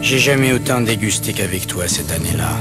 J'ai jamais autant dégusté qu'avec toi cette année-là.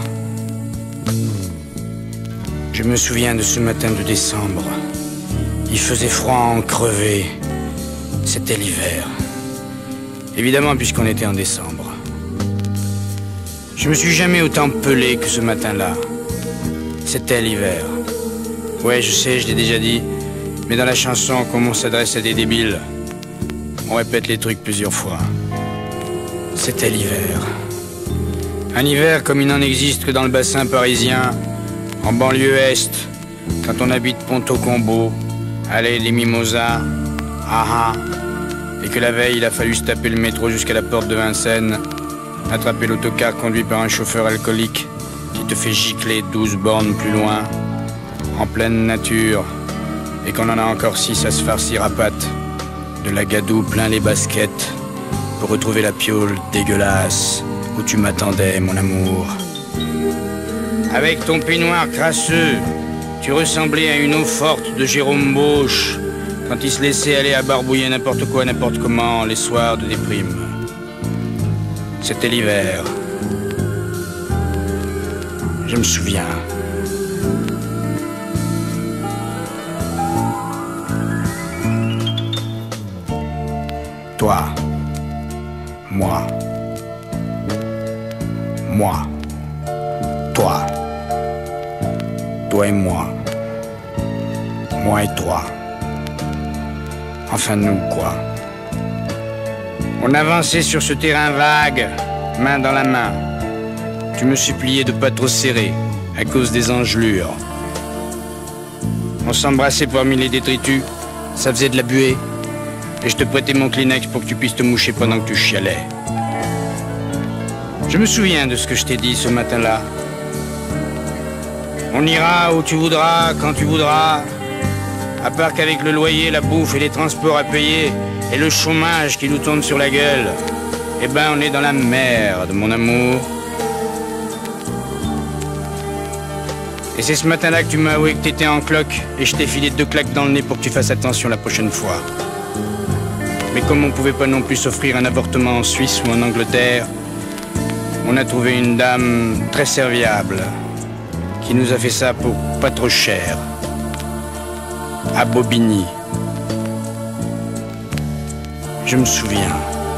Je me souviens de ce matin de décembre. Il faisait froid à en crever. C'était l'hiver. Évidemment, puisqu'on était en décembre. Je me suis jamais autant pelé que ce matin-là. C'était l'hiver. Ouais, je sais, je l'ai déjà dit. Mais dans la chanson, comme on s'adresse à des débiles, on répète les trucs plusieurs fois. C'était l'hiver. Un hiver comme il n'en existe que dans le bassin parisien, en banlieue est, quand on habite Ponto-Combo, allée des Mimosas, et que la veille il a fallu se taper le métro jusqu'à la porte de Vincennes, attraper l'autocar conduit par un chauffeur alcoolique qui te fait gicler 12 bornes plus loin, en pleine nature, et qu'on en a encore 6 à se farcir à pattes, de la gadoue plein les baskets, pour retrouver la piole dégueulasse où tu m'attendais, mon amour. Avec ton peignoir crasseux, tu ressemblais à une eau forte de Jérôme Bosch quand il se laissait aller à barbouiller n'importe quoi, n'importe comment, les soirs de déprime. C'était l'hiver. Je me souviens. Toi, moi, toi, toi et moi et toi. Enfin nous, quoi. On avançait sur ce terrain vague, main dans la main. Tu me suppliais de pas trop serrer, à cause des engelures. On s'embrassait parmi les détritus, ça faisait de la buée. Et je te prêtais mon Kleenex pour que tu puisses te moucher pendant que tu chialais. Je me souviens de ce que je t'ai dit ce matin-là. On ira où tu voudras, quand tu voudras. À part qu'avec le loyer, la bouffe et les transports à payer, et le chômage qui nous tombe sur la gueule, eh ben on est dans la merde, mon amour. Et c'est ce matin-là que tu m'as avoué que t'étais en cloque, et je t'ai filé 2 claques dans le nez pour que tu fasses attention la prochaine fois. Mais comme on pouvait pas non plus s'offrir un avortement en Suisse ou en Angleterre, on a trouvé une dame très serviable qui nous a fait ça pour pas trop cher, à Bobigny. Je me souviens.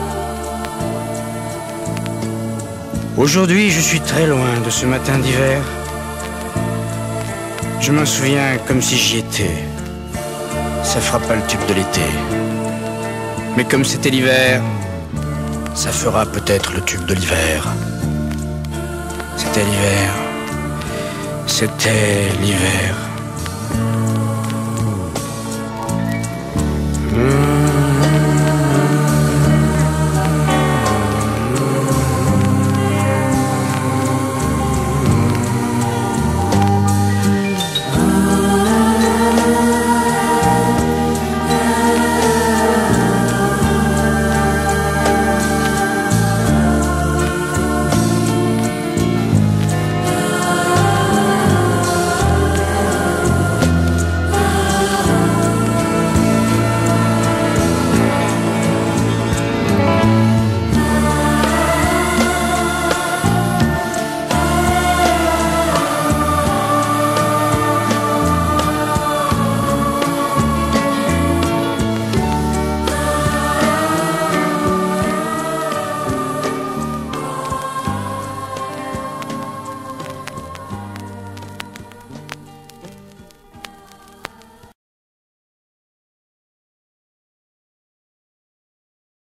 Aujourd'hui, je suis très loin de ce matin d'hiver. Je m'en souviens comme si j'y étais. Ça fera pas le tube de l'été. Mais comme c'était l'hiver, ça fera peut-être le tube de l'hiver. C'était l'hiver. C'était l'hiver.